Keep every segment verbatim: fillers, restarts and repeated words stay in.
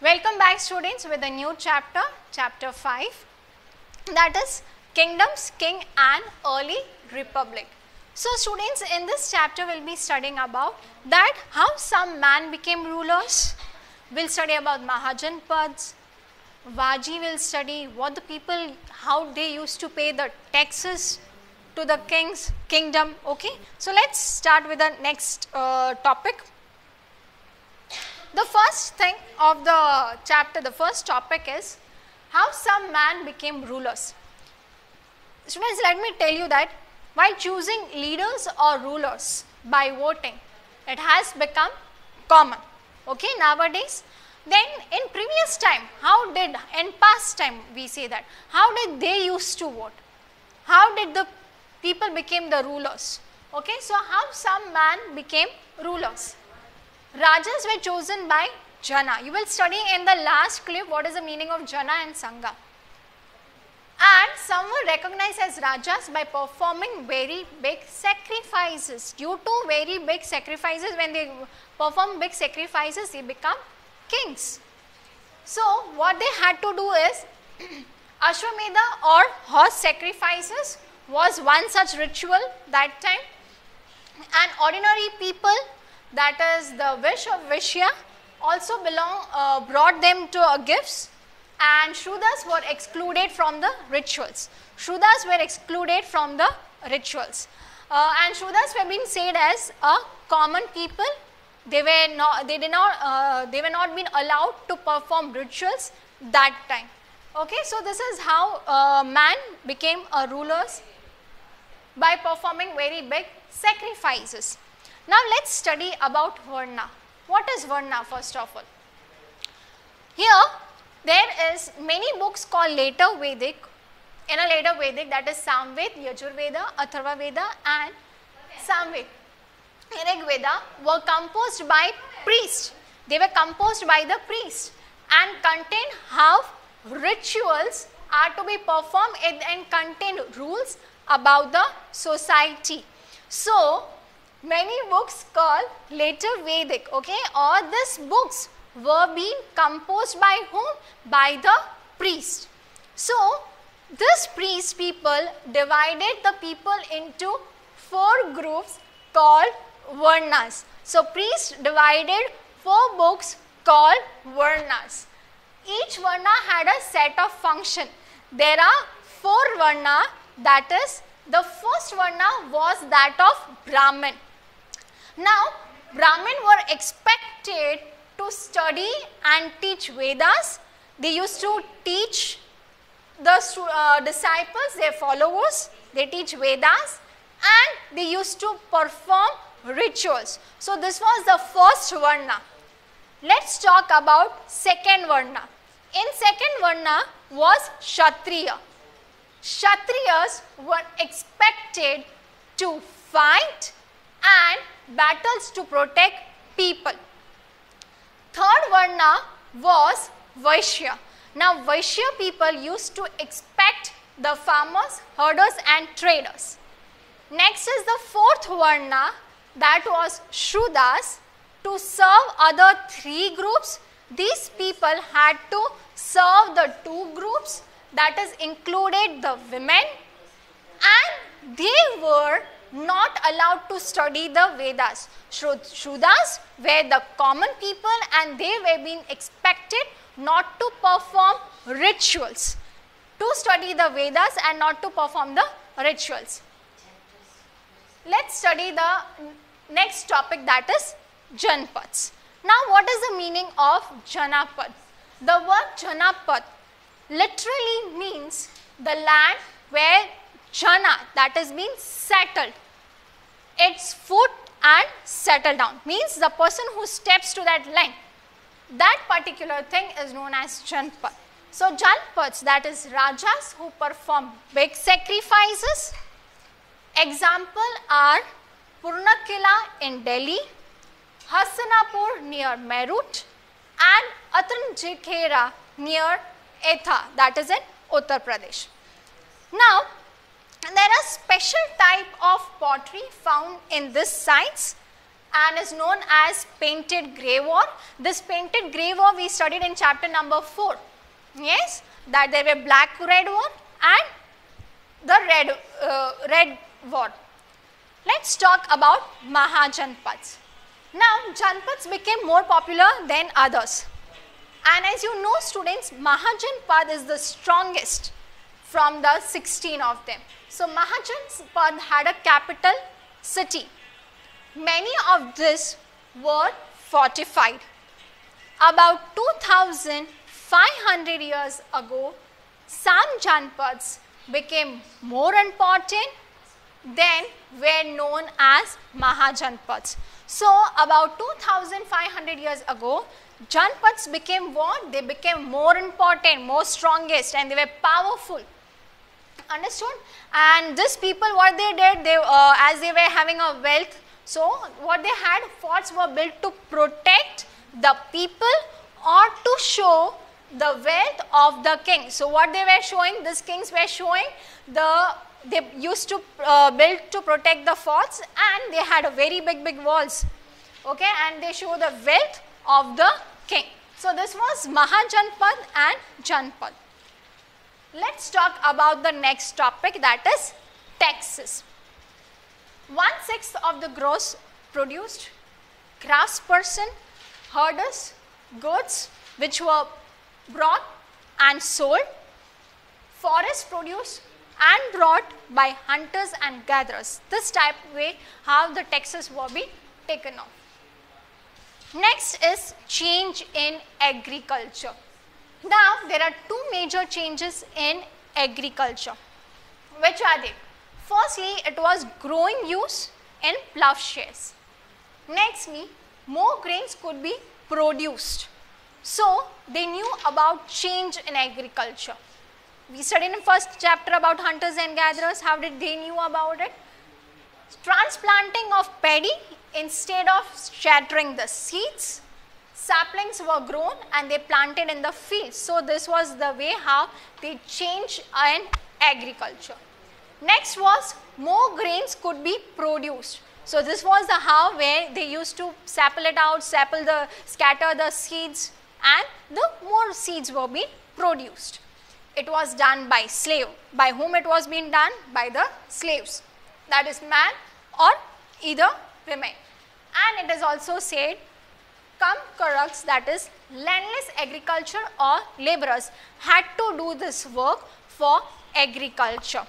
Welcome back students with a new chapter, chapter five, that is Kingdoms, King and Early Republic. So students, in this chapter we will be studying about that how some man became rulers. We will study about Mahajanpads. Vaji will study what the people, how they used to pay the taxes to the king's kingdom. Okay, so let us start with the next uh, topic. The first thing of the chapter, the first topic is how some man became rulers. Students, let me tell you that while choosing leaders or rulers by voting, it has become common. Okay, nowadays. Then in previous time, how did, in past time we say that, how did they used to vote? How did the people became the rulers? Okay, so how some man became rulers? Rajas were chosen by Jana. You will study in the last clip what is the meaning of Jana and Sangha. And some were recognized as Rajas by performing very big sacrifices. Due to very big sacrifices, when they perform big sacrifices, they become kings. So what they had to do is Ashwamedha or horse sacrifices was one such ritual that time, and ordinary people, that is the wish of Vishya, also belong, uh, brought them to uh, gifts, and Shudras were excluded from the rituals. Shudras were excluded from the rituals, uh, and Shudras were being said as a common people. They were not, they did not, uh, they were not been allowed to perform rituals that time. Okay, so this is how uh, man became a rulers, by performing very big sacrifices. Now let us study about Varna. What is Varna first of all? Here there is many books called later Vedic, in a later Vedic, that is Samved, Yajurveda, Atharva Veda and Samved, Rig Veda, were composed by priests. They were composed by the priests and contain how rituals are to be performed and contain rules about the society. So many books called later Vedic, okay, or these books were being composed by whom? By the priest. So this priest people divided the people into four groups called Varnas. So priest divided four books called Varnas. Each Varna had a set of function. There are four Varna, that is, the first Varna was that of Brahmin. Now, Brahmin were expected to study and teach Vedas. They used to teach the uh, disciples, their followers, they teach Vedas, and they used to perform rituals. So this was the first Varna. Let's talk about second Varna. In second Varna was Kshatriya. Kshatriyas were expected to fight and battles to protect people. Third Varna was Vaishya. Now Vaishya people used to expect the farmers, herders and traders. Next is the fourth Varna, that was Shudras. To serve other three groups, these people had to serve the two groups, that is included the women, and they were not allowed to study the Vedas. Shudras were the common people and they were being expected not to perform rituals, to study the Vedas and not to perform the rituals. Let's study the next topic, that is Janpads. Now what is the meaning of Janapad? The word Janapad literally means the land where Jana, that is being settled, its foot and settle down, means the person who steps to that land. That particular thing is known as Janpad. So Janpads, that is Rajas who perform big sacrifices. Example are Purnakila in Delhi, Hassanapur near Meerut and Atanjikhera near Etha, that is in Uttar Pradesh. Now there are special type of pottery found in these sites, and is known as painted grey war. This painted grey war we studied in chapter number four. Yes, that there were black red war and the red, uh, red war. Let's talk about Mahajanpads. Now, Janpads became more popular than others. And as you know students, Mahajanpad is the strongest from the sixteen of them. So, Mahajanpad had a capital city. Many of these were fortified. About two thousand five hundred years ago, some Janpads became more important than were known as Mahajanpads. So, about two thousand five hundred years ago, Janpads became what? They became more important, more strongest, and they were powerful. Understood? And these people, what they did, they uh, as they were having a wealth, so what they had, forts were built to protect the people or to show the wealth of the king. So what they were showing, these kings were showing the, they used to uh, build to protect the forts, and they had a very big big walls, okay, and they show the wealth of the king. So this was Mahajanpad and Janpad. Let's talk about the next topic, that is taxes. One sixth of the gross produced, craftsperson, herders, goods which were brought and sold, forest produce and brought by hunters and gatherers. This type way how the taxes were being taken off. Next is change in agriculture. Now there are two major changes in agriculture. Which are they? Firstly, it was growing use in plowshares. Nextly, more grains could be produced. So they knew about change in agriculture. We studied in first chapter about hunters and gatherers. How did they knew about it? Transplanting of paddy, instead of shattering the seeds, saplings were grown and they planted in the fields. So this was the way how they changed in agriculture. Next was more grains could be produced. So this was the how where they used to sapple it out, sapple the, scatter the seeds, and the more seeds were being produced. It was done by slave. By whom it was being done? By the slaves. That is man or either women. And it is also said, come Karuks, that is landless agriculture or laborers, had to do this work for agriculture.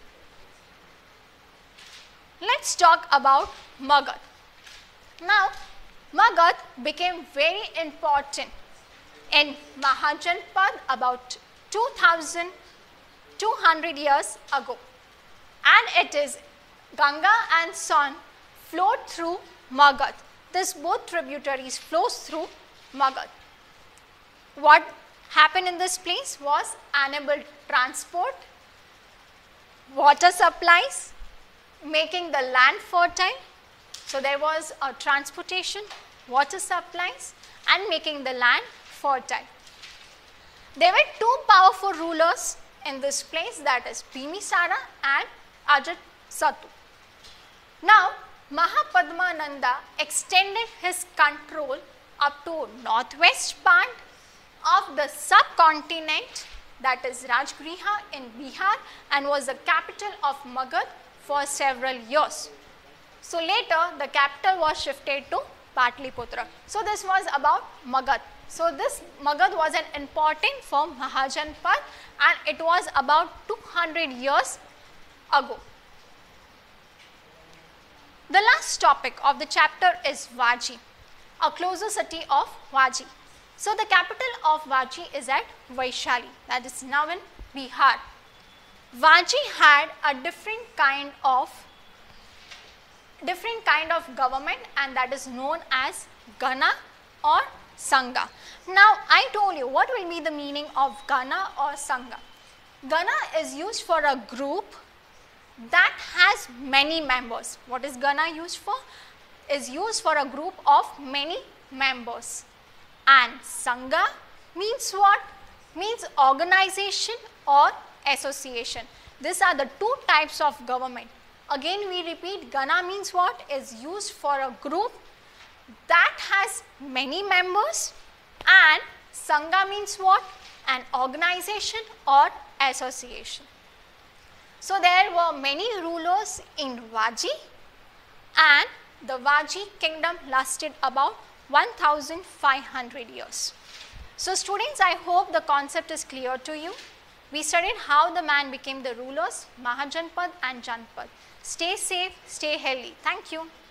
Let's talk about Magadh. Now, Magadh became very important in Mahajanpad about two thousand two hundred years ago, and it is Ganga and Son flowed through Magadh. This both tributaries flows through Magadh. What happened in this place was enabled transport, water supplies, making the land fertile. So there was a transportation, water supplies, and making the land fertile. There were two powerful rulers in this place, that is Bimbisara and Ajatasattu. Now Mahapadmananda extended his control up to northwest part of the subcontinent, that is Rajgriha in Bihar, and was the capital of Magadh for several years. So later the capital was shifted to Patliputra. So this was about Magadh. So this Magadh was an important for Mahajanpad, and it was about two hundred years ago. The last topic of the chapter is Vaji, a closer city of Vaji. So the capital of Vaji is at Vaishali, that is now in Bihar. Vaji had a different kind of different kind of government, and that is known as Gana or Sangha. Now I told you what will be the meaning of Gana or Sangha. Gana is used for a group that has many members. What is Gana used for? Is used for a group of many members. And Sangha means what? Means organization or association. These are the two types of government. Again we repeat, Gana means what? Is used for a group that has many members, and Sangha means what? An organization or association. So there were many rulers in Vaji, and the Vaji kingdom lasted about one thousand five hundred years. So students, I hope the concept is clear to you. We studied how the man became the rulers, Mahajanpad and Janpad. Stay safe, stay healthy. Thank you.